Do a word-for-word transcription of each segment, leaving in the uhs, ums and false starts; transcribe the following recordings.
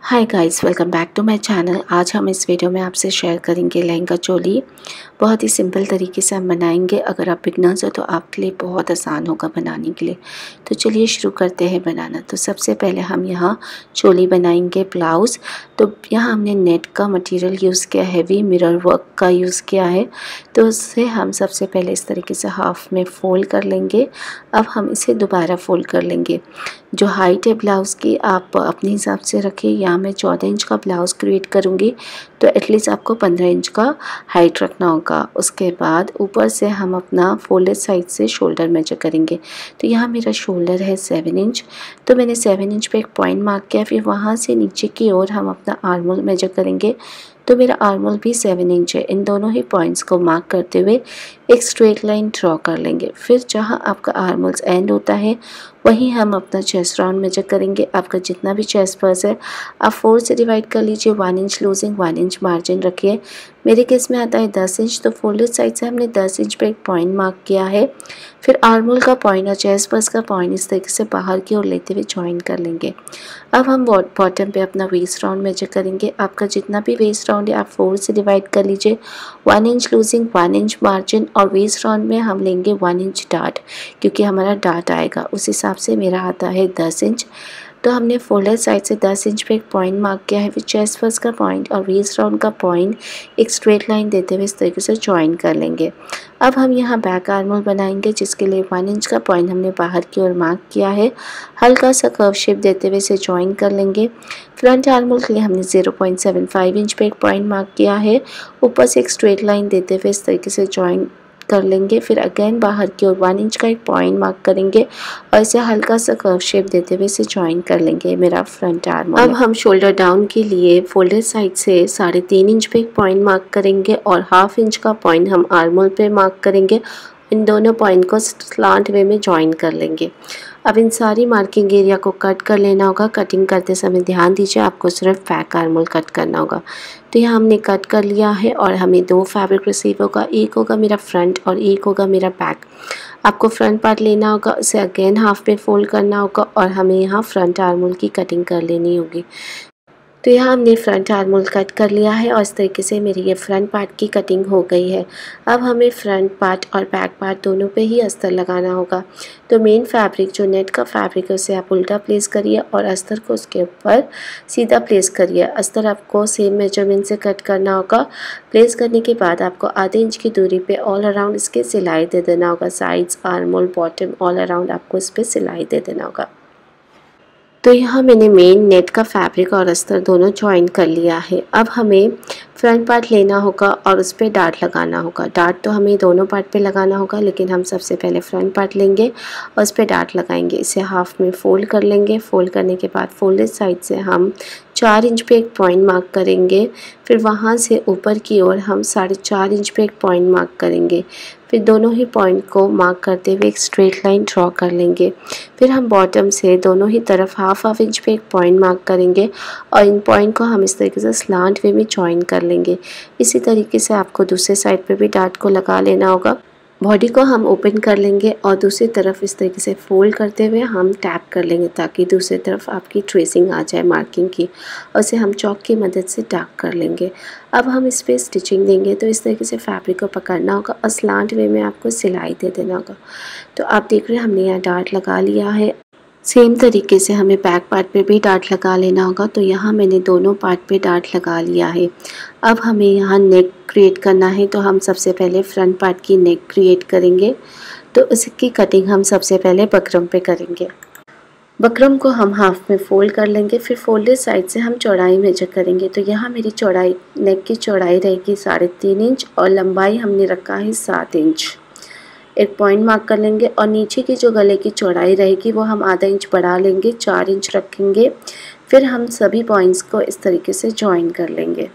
Hi guys, welcome back to my channel. आज हम इस वीडियो में आपसे शेयर करेंगे लहंगा चोली। बहुत ही सिंपल तरीके से हम बनाएंगे। अगर आप बिगनर्स हो तो आपके लिए बहुत आसान होगा बनाने के लिए। तो चलिए शुरू करते हैं बनाना। तो सबसे पहले हम यहाँ चोली बनाएंगे, ब्लाउज़। तो यहाँ हमने नेट का मटेरियल यूज़ किया, हैवी मिरर वर्क का यूज़ किया है। तो उससे हम सबसे पहले इस तरीके से हाफ में फ़ोल्ड कर लेंगे। अब हम इसे दोबारा फ़ोल्ड कर लेंगे। जो हाइट है ब्लाउज़ की आप अपने हिसाब से रखिए। यहाँ मैं चौदह इंच का ब्लाउज़ क्रिएट करूँगी, तो एटलीस्ट आपको पंद्रह इंच का हाइट रखना होगा। उसके बाद ऊपर से हम अपना फोल्डेड साइड से शोल्डर मेजर करेंगे। तो यहाँ मेरा शोल्डर है सेवन इंच, तो मैंने सेवन इंच पे एक पॉइंट मार्क किया। फिर वहाँ से नीचे की ओर हम अपना आर्म होल मेजर करेंगे। तो मेरा आर्म होल भी सेवन इंच है। इन दोनों ही पॉइंट्स को मार्क करते हुए एक स्ट्रेट लाइन ड्रॉ कर लेंगे। फिर जहाँ आपका आर्म होल एंड होता है वहीं हम अपना चेस्ट राउंड मेजर करेंगे। आपका जितना भी चेस्ट पर्स है आप फोर से डिवाइड कर लीजिए। One inch loosing, one inch margin रखिए। मेरे केस में आता है दस इंच, तो फोल्डेड साइड से हमने दस इंच पे एक पॉइंट मार्क किया है। फिर आर्म होल का पॉइंट और चेस्ट पर्स का पॉइंट इस तरीके से बाहर की ओर लेते हुए ज्वाइन कर लेंगे। अब हम बॉटम पे अपना वेस्ट राउंड मेजर करेंगे। आपका जितना भी वेस्ट राउंड है आप फोर से डिवाइड कर लीजिए। One inch loosing, one inch margin, और वेस्ट राउंड में हम लेंगे वन इंच डार्ट, क्योंकि हमारा डार्ट आएगा। उस हिसाब से मेरा आता है दस इंच। तो हमने फोल्डर साइड से दस इंच पे एक पॉइंट मार्क किया है। फिर चेस्ट पर्स का पॉइंट और वेस्ट राउंड का पॉइंट एक स्ट्रेट लाइन देते हुए इस तरीके से ज्वाइन कर लेंगे। अब हम यहाँ बैक आर्म होल बनाएंगे, जिसके लिए वन इंच का पॉइंट हमने बाहर की ओर मार्क किया है। हल्का सा कर्व शेप देते हुए इसे ज्वाइन कर लेंगे। फ्रंट आर्म होल के लिए हमने zero point seven five inch पे एक पॉइंट मार्क किया है। ऊपर से एक स्ट्रेट लाइन देते हुए इस तरीके से ज्वाइन कर लेंगे। फिर अगेन बाहर की ओर वन इंच का एक पॉइंट मार्क करेंगे और इसे हल्का सा कर्व शेप देते हुए इसे ज्वाइन कर लेंगे। मेरा फ्रंट आर्म। अब हम शोल्डर डाउन के लिए फोल्डेड साइड से साढ़े तीन इंच पे एक पॉइंट मार्क करेंगे और हाफ इंच का पॉइंट हम आर्म होल पे मार्क करेंगे। इन दोनों पॉइंट को स्लांट वे में ज्वाइन कर लेंगे। अब इन सारी मार्किंग एरिया को कट कर लेना होगा। कटिंग करते समय ध्यान दीजिए, आपको सिर्फ बैक आर्म होल कट करना होगा। तो यहाँ हमने कट कर लिया है और हमें दो फैब्रिक रिसीव होगा। एक होगा मेरा फ्रंट और एक होगा मेरा बैक। आपको फ्रंट पार्ट लेना होगा, उसे अगेन हाफ पे फोल्ड करना होगा और हमें यहाँ फ्रंट आर्म होल की कटिंग कर लेनी होगी। तो यहाँ हमने फ्रंट आर्म होल कट कर लिया है और इस तरीके से मेरी ये फ्रंट पार्ट की कटिंग हो गई है। अब हमें फ्रंट पार्ट और बैक पार्ट दोनों पे ही अस्तर लगाना होगा। तो मेन फैब्रिक जो नेट का फैब्रिक है उसे आप उल्टा प्लेस करिए और अस्तर को उसके ऊपर सीधा प्लेस करिए। अस्तर आपको सेम मेजरमेंट से कट करना होगा। प्लेस करने के बाद आपको आधे इंच की दूरी पे ऑल अराउंड इसके सिलाई दे देना होगा। Sides, arm hole, bottom, all around आपको इस पर सिलाई दे देना होगा। तो यहाँ मैंने मेन नेट का फैब्रिक और अस्तर दोनों ज्वाइन कर लिया है। अब हमें फ्रंट पार्ट लेना होगा और उस पर डार्ट लगाना होगा। डार्ट तो हमें दोनों पार्ट पे लगाना होगा, लेकिन हम सबसे पहले फ्रंट पार्ट लेंगे और उस पर डार्ट लगाएंगे। इसे हाफ में फ़ोल्ड कर लेंगे। फ़ोल्ड करने के बाद फोल्डेड साइड से हम चार इंच पे एक पॉइंट मार्क करेंगे। फिर वहाँ से ऊपर की ओर हम साढ़े चार इंच पे एक पॉइंट मार्क करेंगे। फिर दोनों ही पॉइंट को मार्क करते हुए एक स्ट्रेट लाइन ड्रॉ कर लेंगे। फिर हम बॉटम से दोनों ही तरफ हाफ हाफ इंच पे एक पॉइंट मार्क करेंगे और इन पॉइंट को हम इस तरीके से स्लांट वे में ज्वाइन कर लेंगे। इसी तरीके से आपको दूसरे साइड पे भी डार्ट को लगा लेना होगा। बॉडी को हम ओपन कर लेंगे और दूसरी तरफ इस तरीके से फोल्ड करते हुए हम टैप कर लेंगे, ताकि दूसरी तरफ आपकी ट्रेसिंग आ जाए मार्किंग की, और इसे हम चॉक की मदद से टैप कर लेंगे। अब हम इस पर स्टिचिंग देंगे। तो इस तरीके से फैब्रिक को पकड़ना होगा और स्लांट वे में आपको सिलाई दे देना होगा। तो आप देख रहे हैं हमने यहाँ डार्ट लगा लिया है। सेम तरीके से हमें बैक पार्ट पे भी डार्ट लगा लेना होगा। तो यहाँ मैंने दोनों पार्ट पे डार्ट लगा लिया है। अब हमें यहाँ नेक क्रिएट करना है। तो हम सबसे पहले फ्रंट पार्ट की नेक क्रिएट करेंगे। तो इसकी कटिंग हम सबसे पहले बकरम पे करेंगे। बकरम को हम हाफ में फोल्ड कर लेंगे। फिर फोल्डेड साइड से हम चौड़ाई मेजर करेंगे। तो यहाँ मेरी चौड़ाई, नेक की चौड़ाई रहेगी साढ़े तीन इंच और लंबाई हमने रखा है सात इंच। एक पॉइंट मार्क कर लेंगे और नीचे की जो गले की चौड़ाई रहेगी वो हम आधा इंच बढ़ा लेंगे, चार इंच रखेंगे। फिर हम सभी पॉइंट्स को इस तरीके से ज्वाइन कर लेंगे।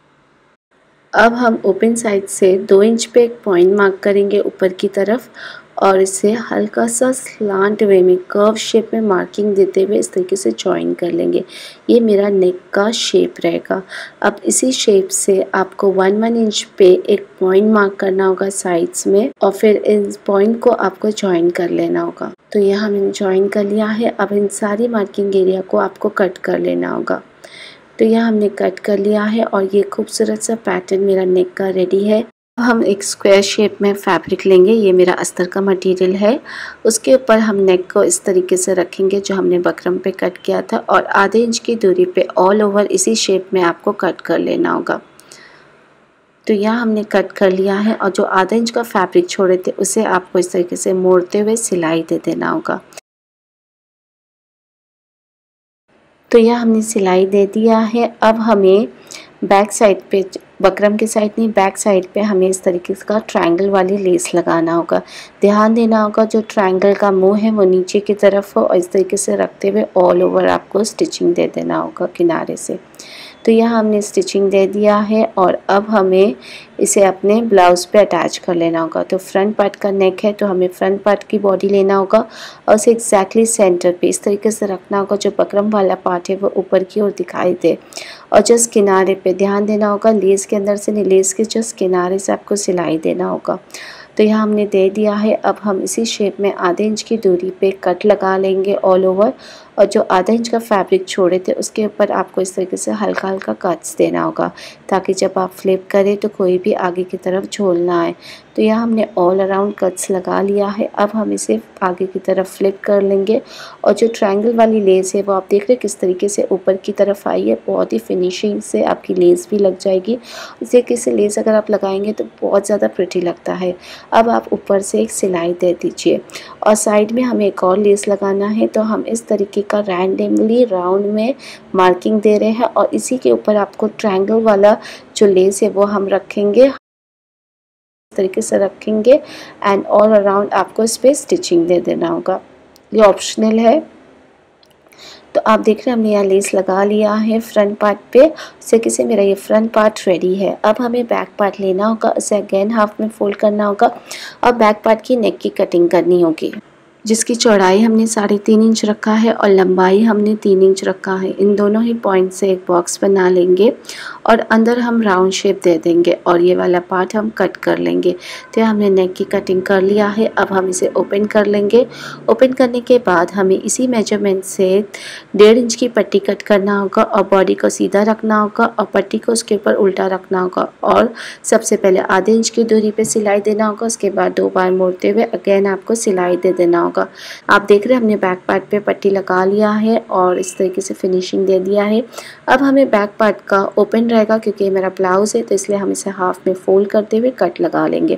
अब हम ओपन साइड से दो इंच पे एक पॉइंट मार्क करेंगे ऊपर की तरफ और इसे हल्का सा स्लांट वे में कर्व शेप में मार्किंग देते हुए इस तरीके से जॉइन कर लेंगे। ये मेरा नेक का शेप रहेगा। अब इसी शेप से आपको वन वन इंच पे एक पॉइंट मार्क करना होगा साइड्स में और फिर इस पॉइंट को आपको जॉइन कर लेना होगा। तो यहाँ मैंने जॉइन कर लिया है। अब इन सारी मार्किंग एरिया को आपको कट कर लेना होगा। तो यहाँ हमने कट कर लिया है और ये खूबसूरत सा पैटर्न मेरा नेक का रेडी है। अब हम एक स्क्वायर शेप में फैब्रिक लेंगे। ये मेरा अस्तर का मटेरियल है। उसके ऊपर हम नेक को इस तरीके से रखेंगे जो हमने बकरम पे कट किया था और आधे इंच की दूरी पे ऑल ओवर इसी शेप में आपको कट कर लेना होगा। तो यहाँ हमने कट कर लिया है और जो आधा इंच का फैब्रिक छोड़े थे उसे आपको इस तरीके से मोड़ते हुए सिलाई दे देना होगा। तो यह हमने सिलाई दे दिया है। अब हमें बैक साइड पे, बकरम के साइड नहीं, बैक साइड पे हमें इस तरीके का ट्रायंगल वाली लेस लगाना होगा। ध्यान देना होगा जो ट्रायंगल का मुंह है वो नीचे की तरफ हो और इस तरीके से रखते हुए ऑल ओवर आपको स्टिचिंग दे देना होगा किनारे से। तो यहाँ हमने स्टिचिंग दे दिया है और अब हमें इसे अपने ब्लाउज़ पे अटैच कर लेना होगा। तो फ्रंट पार्ट का नेक है तो हमें फ्रंट पार्ट की बॉडी लेना होगा और उसे एग्जैक्टली सेंटर पे इस तरीके से रखना होगा जो बकरम वाला पार्ट है वो ऊपर की ओर दिखाई दे। और जस्ट किनारे पे ध्यान देना होगा, लेस के अंदर से नहीं, लेस के जस्ट किनारे से आपको सिलाई देना होगा। तो यहाँ हमने दे दिया है। अब हम इसी शेप में आधे इंच की दूरी पे कट लगा लेंगे ऑल ओवर और जो आधा इंच का फैब्रिक छोड़े थे उसके ऊपर आपको इस तरीके से हल्का हल्का कट्स देना होगा ताकि जब आप फ्लिप करें तो कोई भी आगे की तरफ झोल ना आए। तो यहाँ हमने ऑल अराउंड कट्स लगा लिया है। अब हम इसे आगे की तरफ फ्लिप कर लेंगे और जो ट्रायंगल वाली लेस है वो आप देख रहे हैं किस तरीके से ऊपर की तरफ आई है। बहुत ही फिनिशिंग से आपकी लेस भी लग जाएगी। इस तरीके से लेस अगर आप लगाएंगे तो बहुत ज़्यादा प्रिटी लगता है। अब आप ऊपर से एक सिलाई दे दीजिए और साइड में हमें एक और लेस लगाना है। तो हम इस तरीके का रैंडमली राउंड में मार्किंग दे रहे हैं और इसी के ऊपर आपको ट्रायंगल वाला जो लेस है वो हम रखेंगे, इस तरीके से रखेंगे एंड ऑल अराउंड आपको इस पर स्टिचिंग दे देना होगा। ये ऑप्शनल है। तो आप देख रहे हैं हमने यहाँ लेस लगा लिया है फ्रंट पार्ट पे। इसे किसे मेरा ये फ्रंट पार्ट रेडी है। अब हमें बैक पार्ट लेना होगा, उसे अगेन हाफ में फोल्ड करना होगा और बैक पार्ट की नेक की कटिंग करनी होगी जिसकी चौड़ाई हमने साढ़े तीन इंच रखा है और लंबाई हमने तीन इंच रखा है। इन दोनों ही पॉइंट से एक बॉक्स बना लेंगे और अंदर हम राउंड शेप दे देंगे और ये वाला पार्ट हम कट कर लेंगे। तो हमने नेक की कटिंग कर लिया है। अब हम इसे ओपन कर लेंगे। ओपन करने के बाद हमें इसी मेजरमेंट से डेढ़ इंच की पट्टी कट करना होगा और बॉडी को सीधा रखना होगा और पट्टी को उसके ऊपर उल्टा रखना होगा और सबसे पहले आधे इंच की दूरी पे सिलाई देना होगा। उसके बाद दो बार मोड़ते हुए अगेन आपको सिलाई दे देना होगा। आप देख रहे हैं हमने बैक पार्ट पे पट्टी लगा लिया है और इस तरीके से फिनिशिंग दे दिया है। अब हमें बैक पार्ट का ओपन रहेगा क्योंकि ये मेरा ब्लाउज है तो इसलिए हम इसे हाफ में फोल्ड करते हुए कट लगा लेंगे।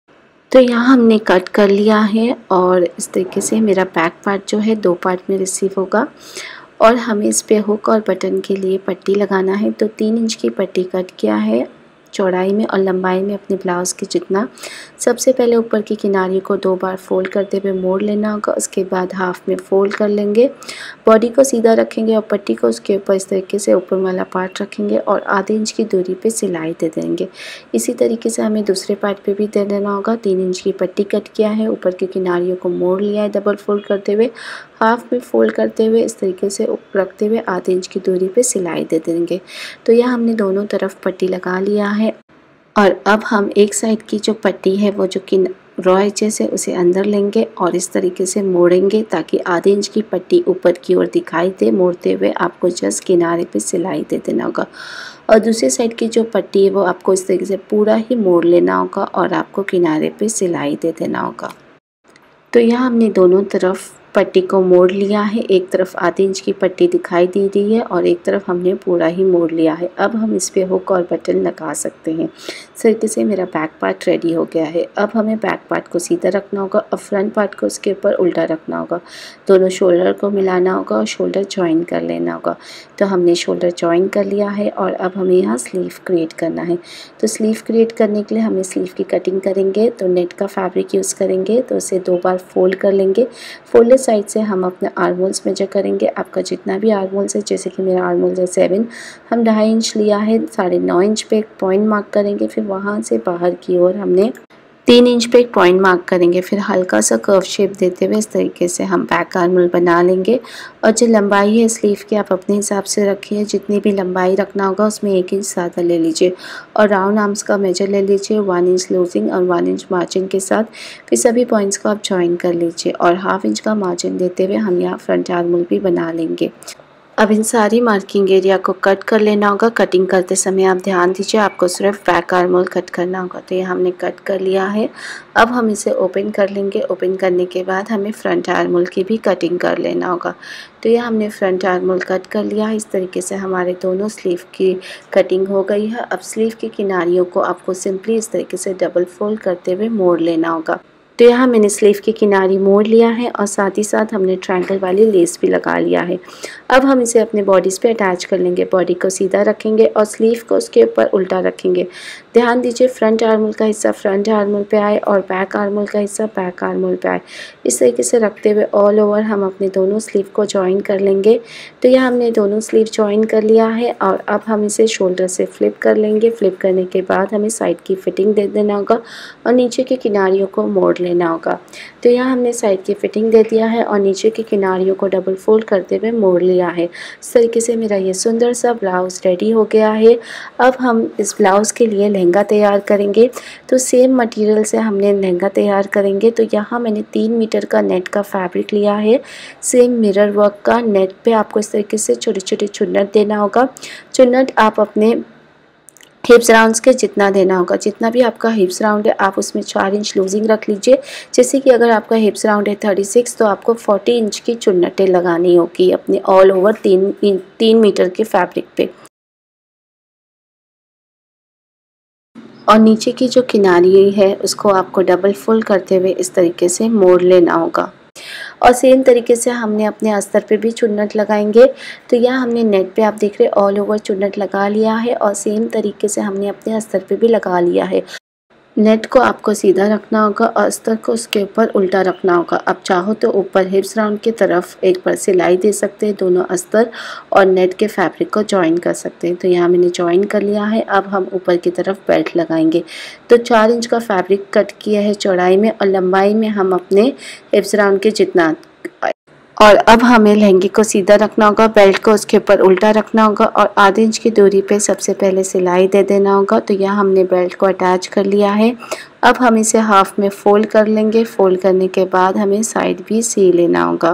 तो यहाँ हमने कट कर लिया है और इस तरीके से मेरा बैक पार्ट जो है दो पार्ट में रिसीव होगा और हमें इस पे हुक और बटन के लिए पट्टी लगाना है। तो तीन इंच की पट्टी कट किया है चौड़ाई में और लंबाई में अपने ब्लाउज़ के जितना। सबसे पहले ऊपर की किनारी को दो बार फोल्ड करते हुए मोड़ लेना होगा। उसके बाद हाफ में फोल्ड कर लेंगे, बॉडी को सीधा रखेंगे और पट्टी को उसके ऊपर इस तरीके से ऊपर वाला पार्ट रखेंगे और आधे इंच की दूरी पे सिलाई दे देंगे। इसी तरीके से हमें दूसरे पार्ट पे भी दे देना होगा। तीन इंच की पट्टी कट किया है, ऊपर की किनारियों को मोड़ लिया है डबल फोल्ड करते हुए, हाफ में फोल्ड करते हुए इस तरीके से रखते हुए आधे इंच की दूरी पे सिलाई दे देंगे। तो यह हमने दोनों तरफ पट्टी लगा लिया है और अब हम एक साइड की जो पट्टी है वो जो कि रॉ एजेस है उसे अंदर लेंगे और इस तरीके से मोड़ेंगे ताकि आधे इंच की पट्टी ऊपर की ओर दिखाई दे। मोड़ते हुए आपको जस्ट किनारे पे सिलाई दे देना होगा और दूसरी साइड की जो पट्टी है वो आपको इस तरीके से पूरा ही मोड़ लेना होगा और आपको किनारे पे सिलाई दे देना होगा। तो यहाँ हमने दोनों तरफ पट्टी को मोड़ लिया है। एक तरफ आधे इंच की पट्टी दिखाई दे रही है और एक तरफ हमने पूरा ही मोड़ लिया है। अब हम इस पे हुक और बटन लगा सकते हैं। इस तरीके से मेरा बैक पार्ट रेडी हो गया है। अब हमें बैक पार्ट को सीधा रखना होगा और फ्रंट पार्ट को उसके ऊपर उल्टा रखना होगा। दोनों शोल्डर को मिलाना होगा और शोल्डर ज्वाइन कर लेना होगा। तो हमने शोल्डर ज्वाइन कर लिया है और अब हमें यहाँ स्लीव क्रिएट करना है। तो स्लीव क्रिएट करने के लिए हमें स्लीव की कटिंग करेंगे तो नेट का फैब्रिक यूज़ करेंगे। तो उसे दो बार फोल्ड कर लेंगे। फोल्डेड साइड से हम अपने आर्म होल्स मेजर करेंगे। आपका जितना भी आर्म होल्स है, जैसे कि मेरा आर्म होल्स है सेवन, हम ढाई इंच लिया है, साढ़े नौ इंच पे एक पॉइंट मार्क करेंगे। फिर वहाँ से बाहर की ओर हमने तीन इंच पे एक पॉइंट मार्क करेंगे, फिर हल्का सा कर्व शेप देते हुए इस तरीके से हम बैक आर्मल बना लेंगे। और जो लंबाई है स्लीव की आप अपने हिसाब से रखिए, जितनी भी लंबाई रखना होगा उसमें एक इंच ज़्यादा ले लीजिए। और राउंड आर्म्स का मेजर ले लीजिए वन इंच लूजिंग और वन इंच मार्जिन के साथ। फिर सभी पॉइंट्स को आप ज्वाइन कर लीजिए और हाफ इंच का मार्जिन देते हुए हम यहाँ फ्रंट आर्मल भी बना लेंगे। अब इन सारी मार्किंग एरिया को कट कर लेना होगा। कटिंग करते समय आप ध्यान दीजिए, आपको सिर्फ बैक आर्मल कट करना होगा। तो ये हमने कट कर लिया है। अब हम इसे ओपन कर लेंगे। ओपन करने के बाद हमें फ्रंट आर्मल की भी कटिंग कर लेना होगा। तो ये हमने फ्रंट आर्मल कट कर लिया है। इस तरीके से हमारे दोनों स्लीव की कटिंग हो गई है। अब स्लीव की किनारियों को आपको सिंपली इस तरीके से डबल फोल्ड करते हुए मोड़ लेना होगा। तो यहाँ मैंने स्लीव की किनारी मोड़ लिया है और साथ ही साथ हमने ट्रायंगल वाली लेस भी लगा लिया है। अब हम इसे अपने बॉडीज़ पे अटैच कर लेंगे। बॉडी को सीधा रखेंगे और स्लीव को उसके ऊपर उल्टा रखेंगे। ध्यान दीजिए, फ्रंट आर्मल का हिस्सा फ्रंट आर्मल पे आए और बैक आर्मल का हिस्सा बैक आर्मल पे आए। इस तरीके से रखते हुए ऑल ओवर हम अपने दोनों स्लीव को जॉइन कर लेंगे। तो यहाँ हमने दोनों स्लीव जॉइन कर लिया है और अब हम इसे शोल्डर से फ्लिप कर लेंगे। फ्लिप करने के बाद हमें साइड की फिटिंग दे देना होगा और नीचे की किनारियों को मोड़ लेना होगा। तो यहाँ हमने साइड की फिटिंग दे दिया है और नीचे की किनारियों को डबल फोल्ड करते हुए मोड़ लिया है। इस तरीके से मेरा ये सुंदर सा ब्लाउज़ रेडी हो गया है। अब हम इस ब्लाउज़ के लिए लहंगा तैयार करेंगे। तो सेम मटेरियल से हमने लहंगा तैयार करेंगे। तो यहाँ मैंने तीन मीटर का नेट का फैब्रिक लिया है। सेम मिरर वर्क का नेट पे आपको इस तरीके से छोटे छोटे चुन्नट देना होगा। चुन्नट आप अपने हिप्स राउंड्स के जितना देना होगा। जितना भी आपका हिप्स राउंड है आप उसमें चार इंच लूजिंग रख लीजिए। जैसे कि अगर आपका हिप्स राउंड है थर्टी सिक्स तो आपको फोर्टी इंच की चुन्नटें लगानी होगी अपने ऑल ओवर तीन तीन मीटर के फैब्रिक पे। और नीचे की जो किनारी है उसको आपको डबल फोल्ड करते हुए इस तरीके से मोड़ लेना होगा। और सेम तरीके से हमने अपने अस्तर पे भी चुन्नट लगाएंगे। तो यहाँ हमने नेट पे आप देख रहे ऑल ओवर चुन्नट लगा लिया है और सेम तरीके से हमने अपने अस्तर पे भी लगा लिया है। नेट को आपको सीधा रखना होगा और अस्तर को उसके ऊपर उल्टा रखना होगा। आप चाहो तो ऊपर हिप्स राउंड की तरफ एक बार सिलाई दे सकते हैं दोनों अस्तर और नेट के फैब्रिक को जॉइन कर सकते हैं। तो यहाँ मैंने जॉइन कर लिया है। अब हम ऊपर की तरफ बेल्ट लगाएंगे। तो चार इंच का फैब्रिक कट किया है चौड़ाई में और लंबाई में हम अपने हिप्स राउंड के जितना। और अब हमें लहंगे को सीधा रखना होगा, बेल्ट को उसके ऊपर उल्टा रखना होगा और आधे इंच की दूरी पे सबसे पहले सिलाई दे देना होगा। तो यहाँ हमने बेल्ट को अटैच कर लिया है। अब हम इसे हाफ में फोल्ड कर लेंगे। फोल्ड करने के बाद हमें साइड भी सी लेना होगा।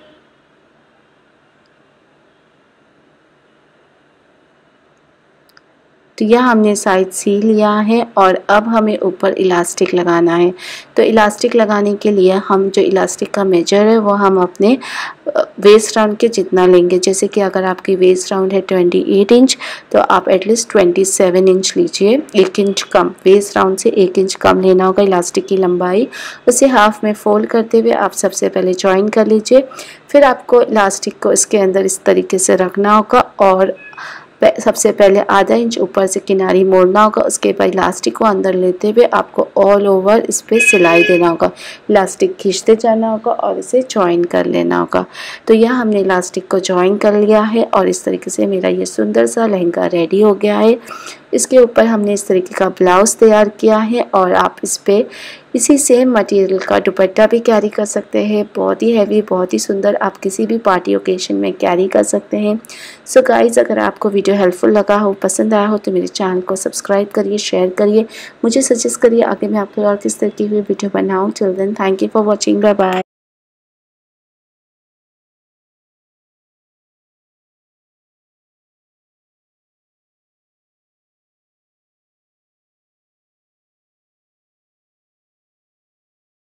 तो यह हमने साइड सी लिया है और अब हमें ऊपर इलास्टिक लगाना है। तो इलास्टिक लगाने के लिए हम जो इलास्टिक का मेजर है वो हम अपने वेस्ट राउंड के जितना लेंगे। जैसे कि अगर आपकी वेस्ट राउंड है अट्ठाईस इंच तो आप एटलीस्ट सत्ताईस इंच लीजिए, एक इंच कम, वेस्ट राउंड से एक इंच कम लेना होगा इलास्टिक की लंबाई। उसे हाफ में फोल्ड करते हुए आप सबसे पहले जॉइन कर लीजिए। फिर आपको इलास्टिक को इसके अंदर इस तरीके से रखना होगा और सबसे पहले आधा इंच ऊपर से किनारी मोड़ना होगा। उसके बाद इलास्टिक को अंदर लेते हुए आपको ऑल ओवर इस पर सिलाई देना होगा। इलास्टिक खींचते जाना होगा और इसे जॉइन कर लेना होगा। तो यह हमने इलास्टिक को जॉइन कर लिया है और इस तरीके से मेरा ये सुंदर सा लहंगा रेडी हो गया है। इसके ऊपर हमने इस तरीके का ब्लाउज़ तैयार किया है और आप इस पर इसी सेम मटेरियल का दुपट्टा भी कैरी कर सकते हैं। बहुत ही हैवी, बहुत ही सुंदर, आप किसी भी पार्टी ओकेशन में कैरी कर सकते हैं। सो गाइज़, अगर आपको वीडियो हेल्पफुल लगा हो, पसंद आया हो तो मेरे चैनल को सब्सक्राइब करिए, शेयर करिए, मुझे सजेस्ट करिए आगे मैं आपके और किस तरह की हुई वीडियो बनाऊँ। Till then, thank you for watching, bye bye.